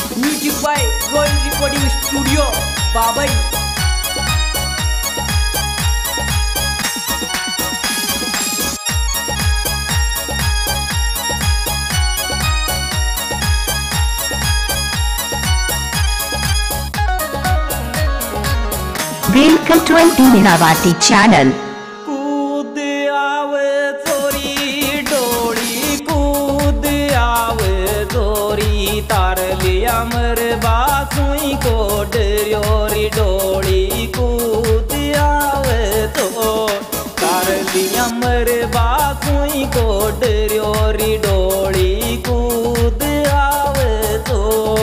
Music by Royal Recording Studio Babai. Welcome to एंटी मीनावाटी channel. कूद आवे चोरी डोरी, कूद आवे चोरी, तार लिया मर बासुई को डरियोरी डोरी। कूद आवे तो तार लिया मर बासुई को डरियोरी डोरी। कूद आवे तो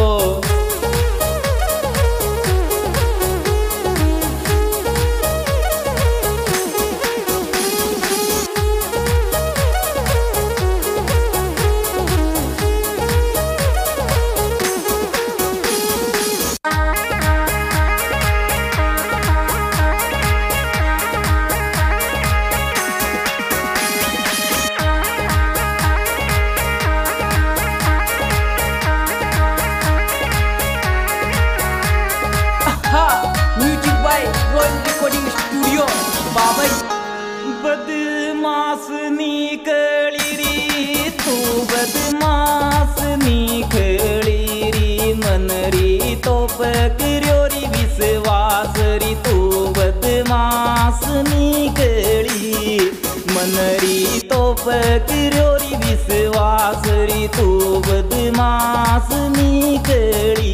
music by Royal Recording Studio Babai. बदमाश निकली री तू, बदमाश निकली री, मनरी तो पकड़ोरी विश्वास री। तू बदमाश निकली, मनरी तो पकड़ोरी विश्वास री। तू बदमाश निकली।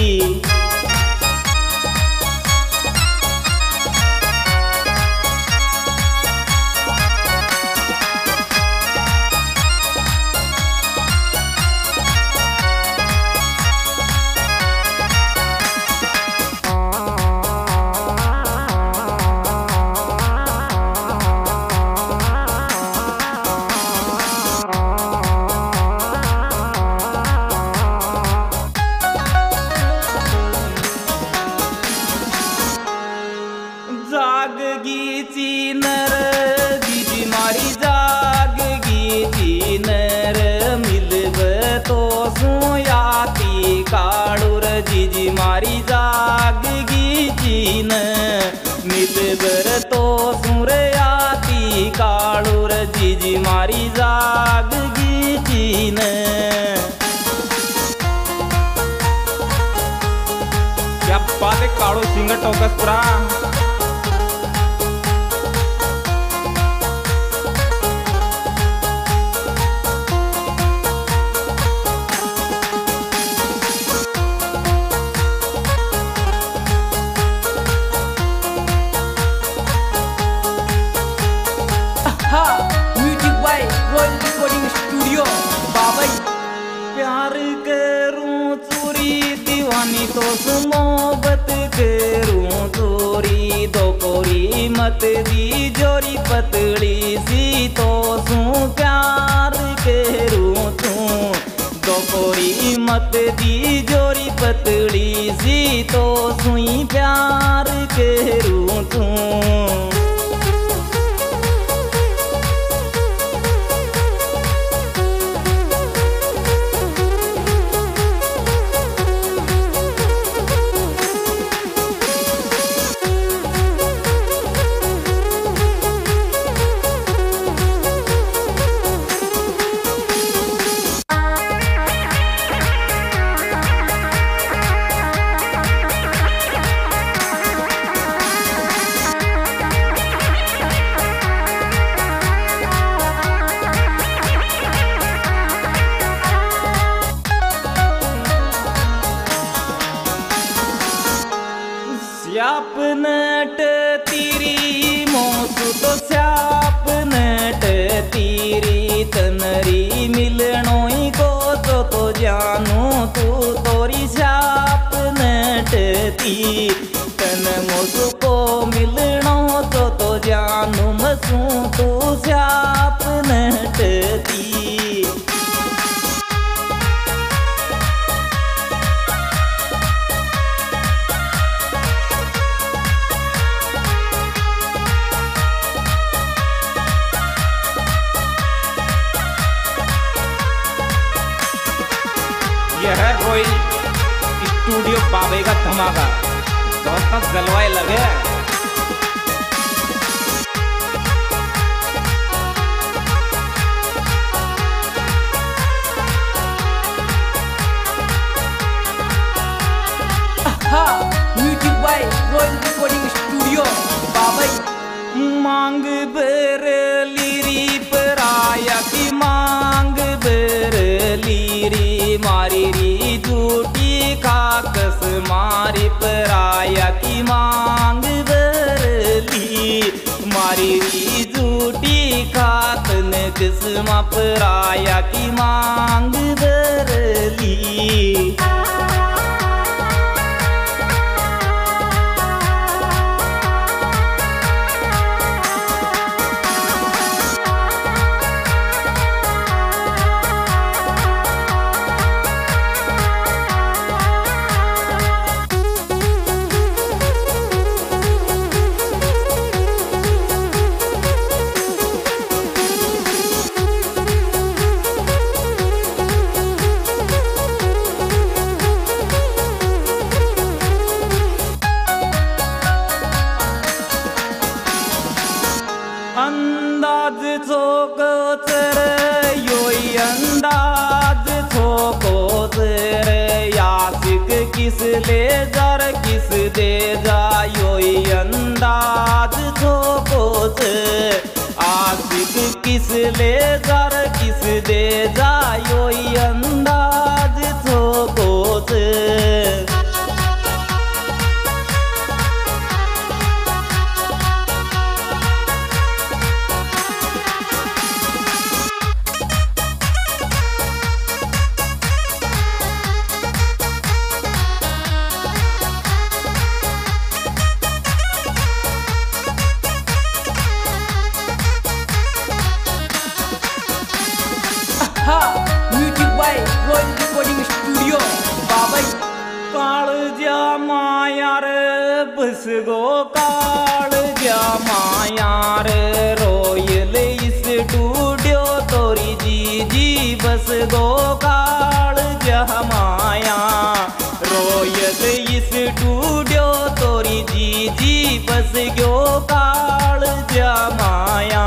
जागगीची नर जीजी मारी, जागगीची नर, मिलब तो सुयाती काळूर जीजी मारी। जागगीची न मिलबर तो सुरयाती काळूर जीजी मारी। जागगीची न क्या बात है काळू Singh Tokas Pura. Music by Royal Recording Studio Babai. प्यार करूं चोरी दीवानी तो मोहब्बत करूं चोरी, दो कोरी मत दी जोरी पतली सी तो सू प्यार करूं तू। दो कोरी मत दी जोरी पतली सी तो सुई प्यार करूं तू। स्याप नट तीरी मोसू तो स्याप नट तीरी, तनरी मिलनोई को तो जानू तू तोरी स्याप नट ती। तन मोसू को मिलनो तो जानू मसू तू स्याप नट ती। यह है रॉयल स्टूडियो बाबे का धमाका दोस्तों जलवाए लगे। Music by Royal Recording Studio Babai. मांग बरली पराया की मांग बरली मारी री झूठी खाकस मारी पराया की मांग बरली मारी री झूठी खातन किस्मा पराया की मांग बरली। अंदाज छोको चर योई अंदाज छोको चर यासिक किस ले जार किस दे जा योई अंदाज छोको चर आशिक किस ले जार किस दे जा योई अंदाज छोको चर। Music by Royal Recording Studio Babai. काल जा मायार बस गो काल जा मायार रॉयल स्टूडियो तोरी जी जी बस गो काल जा माया रॉयल स्टूडियो तोरी जी जी बस गो काल जा माया।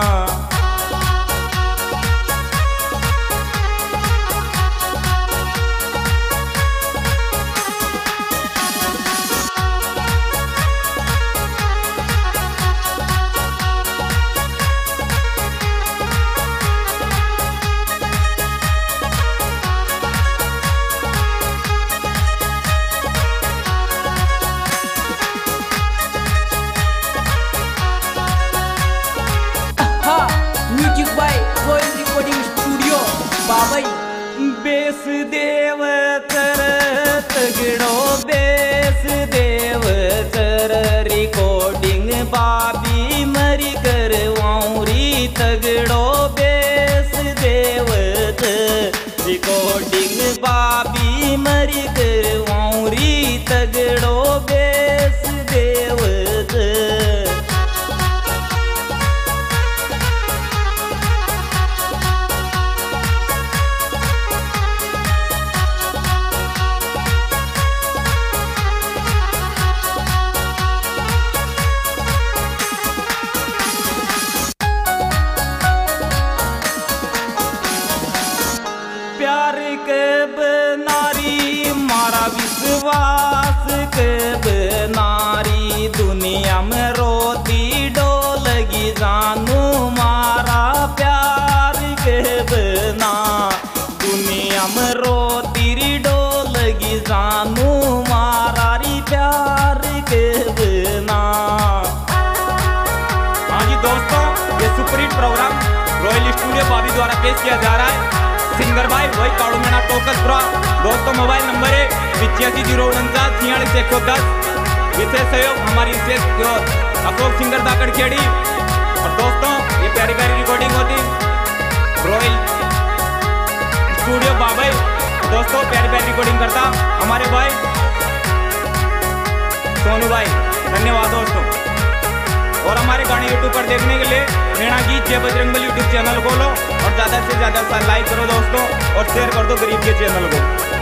Music by Royal Recording Studio Babai. बेस देव चर तगड़ो बेस देव चर रिकॉर्डिंग बाबी मरी करवाऊरी तगड़ो बेस देव चर रिकॉर्डिंग बाबी मरी करवाऊरी तगड़ो बेस देव चर। प्यार के बनारी मारा विश्वास के बनारी दुनिया में रोती डोलगी जानू मारा प्यार के बना दुनिया में रोती डोलगी जानू मारा री प्यार के बना। हाँ जी दोस्तों, ये सुपरहिट प्रोग्राम रॉयल स्टूडियो बाबी द्वारा पेश किया जा रहा है। सिंगर भाई वही काड़ू मेना टोकसपुरा। दोस्तों मोबाइल नंबर है 8509464110। विशेष सहयोग हमारी विशेष अशोक सिंगर दाकड़ खेड़ी। और दोस्तों ये प्यारी प्यारी रिकॉर्डिंग होती रॉयल स्टूडियो बाबई। दोस्तों प्यारी प्यारी रिकॉर्डिंग करता हमारे भाई सोनू भाई। धन्यवाद दोस्तों। और हमारे गाने यूट्यूब पर देखने के लिए मेरा गीत जय बजरंगबली यूट्यूब चैनल खोलो और ज़्यादा से ज़्यादा लाइक करो दोस्तों और शेयर कर दो गरीब के चैनल को।